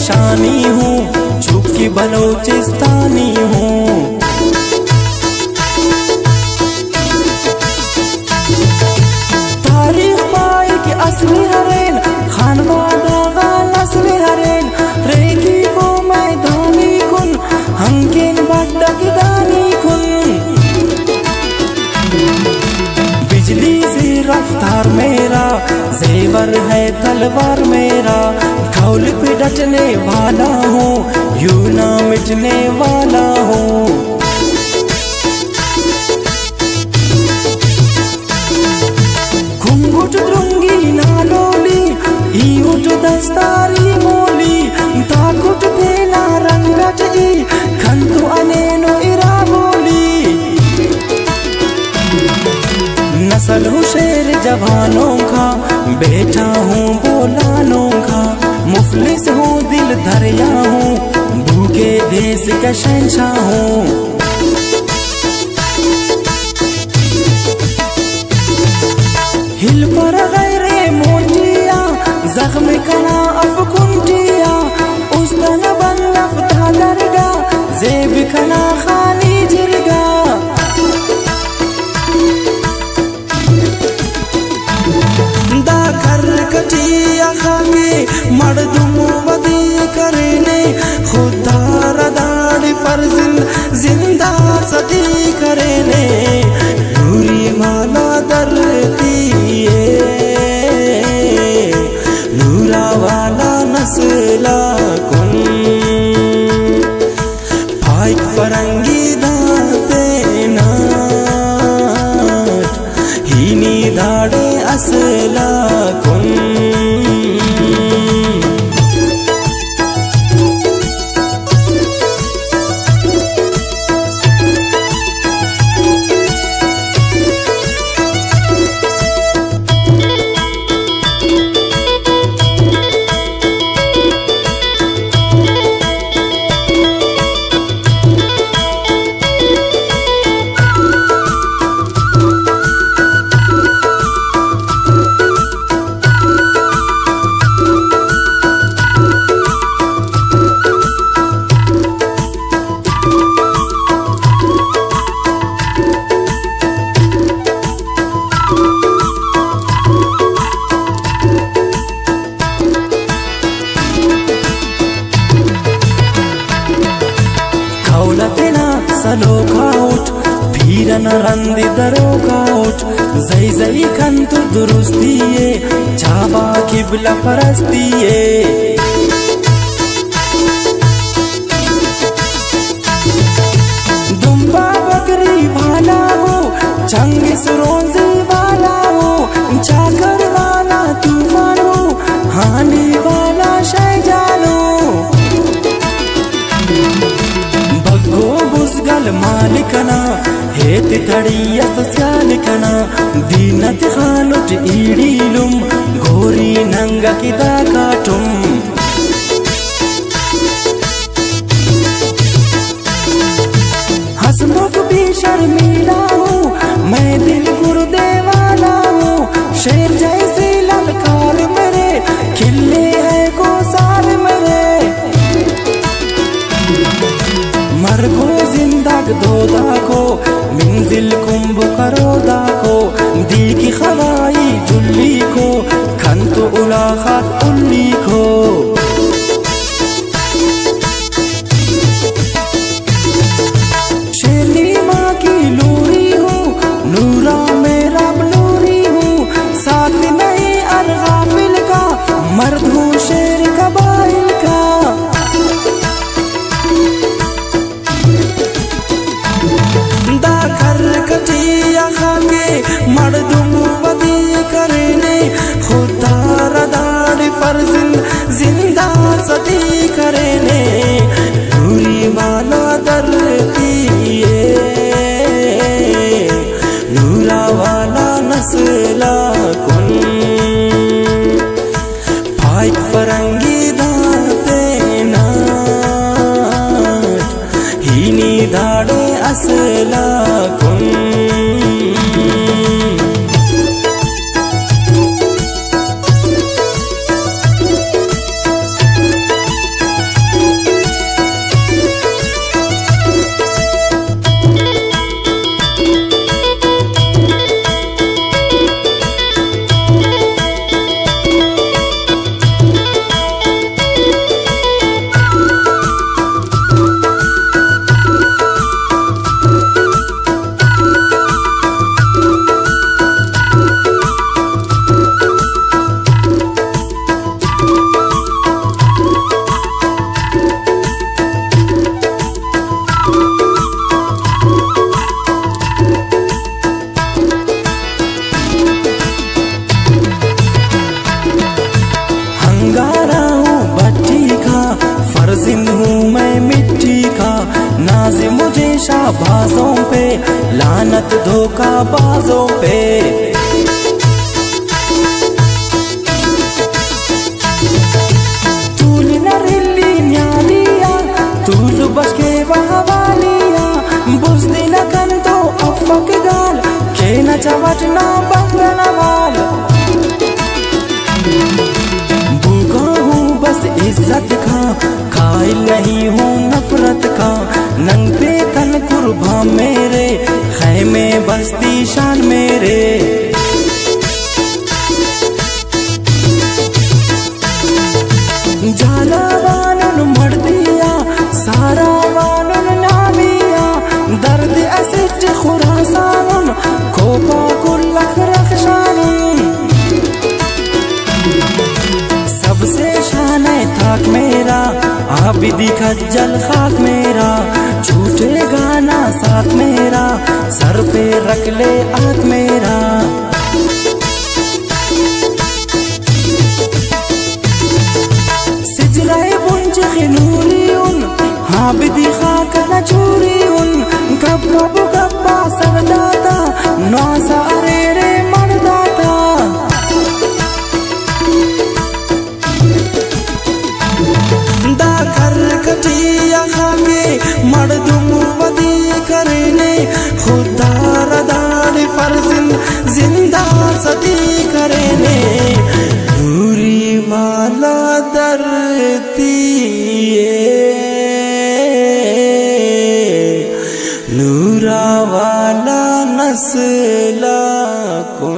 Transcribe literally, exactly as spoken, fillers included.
शानी हूँ, चुपकी बलोचिस्तानी हूँ। तारीख पाई कि असली हरेन खानवादा गाल असली हरेन रेगी को मैदानी कुन हंकिन बड्डा की दानी कुन। बिजली से रफ्तार मेरा जेवर है तलवार मेरा, खौल पे डटने वाला हूँ यूं ना मिटने वाला हूँ। घुंघुट द्रुंगी नालोली ईउट दस्तारी मोली, ताकुट देना रंगट ई खंतु अनेनो इरा बोली। नस्ल हूँ शेर जवानों का, बेटा हूँ बोलानों का, मुफलिस हूँ दिल दरिया हूँ, भूखे देश का शहंशाह हूँ। हिल पर गैरे मोटिया जख्म कना अफकुंटिया, उस तना बंदफ ता दरगा जेब कना खाली जिरगा। दा कर कटिया खागे मर्दुमो बदी करने, खुदा रदाड़ी पर जिंदा सदी करने। नूरी माला दरती नूरा वाला नस्ला कुन, फाइक फरंगी दाते नाट हीनी दाड़े असला कुन। सलो काउट पीरन रंदी दरो काउट, जई जई खंतु दुरुस्तिये चाबा किबला परस्तिये। दुम्बा बकरी वाला हो, चंगिस रोंजी वाला हो, चाकर वाला तूफान हो, हानी वाला शहजानो। बग्गो बुसगल मालिकना हेत तड़ियत स्यालिकना, दीनत खालुट ईड़ीलुम घोरी नंगा की दाकाटुम। हसमुख भी शर्मीला हूँ, मैं दिल गुर्दे वाला हूँ, शेर जैसे ललकार मेरे खिले है को सार मेरे। मरगो जिंदाग दोदा को मिंजिल कुंभ करोदा को, दी की खवाई जुल्ली को खंतु उलाखत उल्ली को। शेरनी माँ की लूरी हूँ, नूरा मेरा बलूरी हूँ, साथ नहीं अरगाफिल का, मर्द हूँ शेर कबाइल का। दा कर कटिया खागे मर्दुमो बदी करने, खुदा रदाड़ी पर जिंदा सदी करने। नूरी माला दरती नूरा वाला नस्ला कुन, फाइक फरंगी दाते नाट हीनी दाड़े असला कुन। शाबाजों पे, लानत धोखा बाजों पे। तूल नरिल्ली न्यालिया तूल बसके वहावालिया बुजदी न कंतो अफक गाल के न चवटना बंगना वाल। भूखा हूँ बस इज्जत का, कायल नहीं हूँ नफरत का। नंग पे तन कुर्बा मेरे, खैमे बस्ती शान मेरे। जाला वानुन मर दिया सारा वानुन नामिया, दर्द असिज खुरासानुन कोपा कुल्लख रखशानुन। सबसे शाने थाक मेरा, आबिदी खज्जल खाक मेरा। झूठे गाना साथ मेरा, सर पे रख ले आँख मेरा। सिजराए बुंज खिनूरियुन, आबिदी खाक न चूरियुन। कब कब गब्बा सरदाता, नौसा अरेरे मरदाता। दा कर कटिया खाके मर्दुम वदी करने, खुदा रदार फर्जिन जिंदा सदी करने। नूरी वाला दरती नूरा वाला नस्ला को